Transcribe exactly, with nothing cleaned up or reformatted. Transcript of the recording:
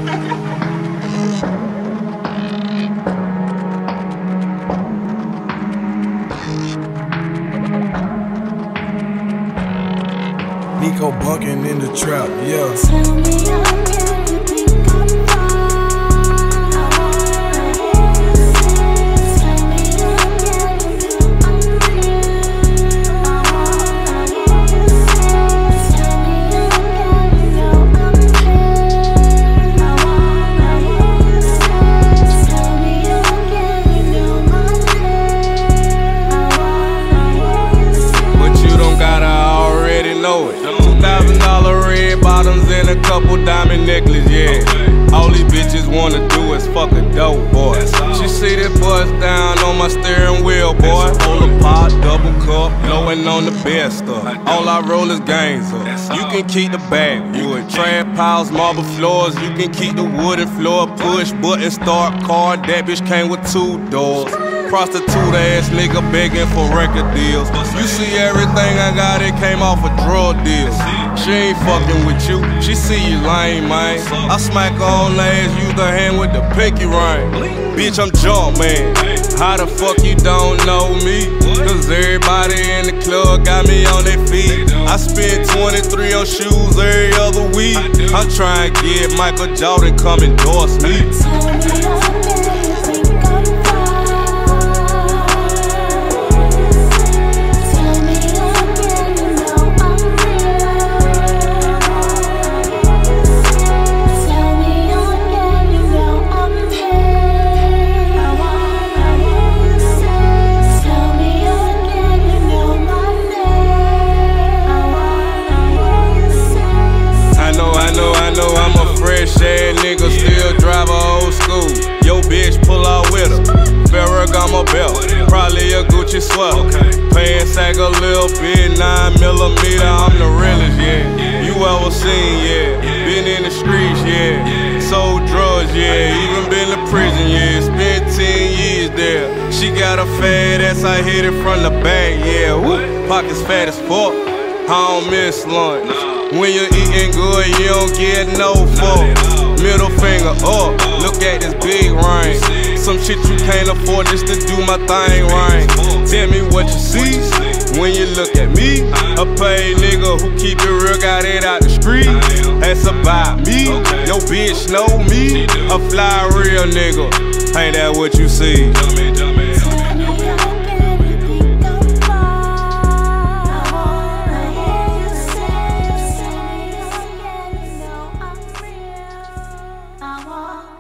Nico bunking in the trap, yeah. Tell me again, you think I'm fine? Tell me again, you feel unreal. Tell me again, you know I'm real. Tell me again, you know my name. But you don't gotta already know it. Two thousand dollar red bottoms and a couple diamond necklaces, yeah. All these bitches wanna do is fuck a dope boy. She see that bust down on my steering wheel, boy. Hold a pot, double cup, blowing on the best stuff. All I roll is games up. You can keep the bag, you in trap piles, marble floors. You can keep the wooden floor, push button, start car. That bitch came with two doors. Prostitute ass nigga begging for record deals. You see everything I got, it came off a drug deal. She ain't fucking with you, she see you lame, man. I smack her on the ass, use the hand with the pinky ring. Bitch, I'm Jump Man. How the fuck you don't know me? Cause everybody in the club got me on their feet. I spend twenty-three on shoes every other week. I'm trying to get Michael Jordan come endorse me. Tell me again, you think I'm Tell me again, you know I'm real. Tell me again, you know I'm paid. Tell me again, you know my name. I know, I know, I know I'm a fresh ass nigga, still drive a old school. Yo bitch pull out with her, Ferragamo belt, probably a Gucci sweater. Pants sag a little bit, nine millimeter, I'm the realest, yeah. You ever seen, yeah. Been in the streets, yeah. Sold drugs, yeah. Even been to prison, yeah. Spent ten years there. She got a fat ass, I hit it from the back, yeah. Woo. Pockets fat as fuck, I don't miss lunch. When you're eating good, you don't get no fuck. Middle finger up, look at this big ring. Some shit you can't afford just to do my thing right. Tell me what you see when you look at me. A paid nigga who keep it real, got it out the street. That's about me, yo bitch know me. A fly real nigga, ain't that what you see? I want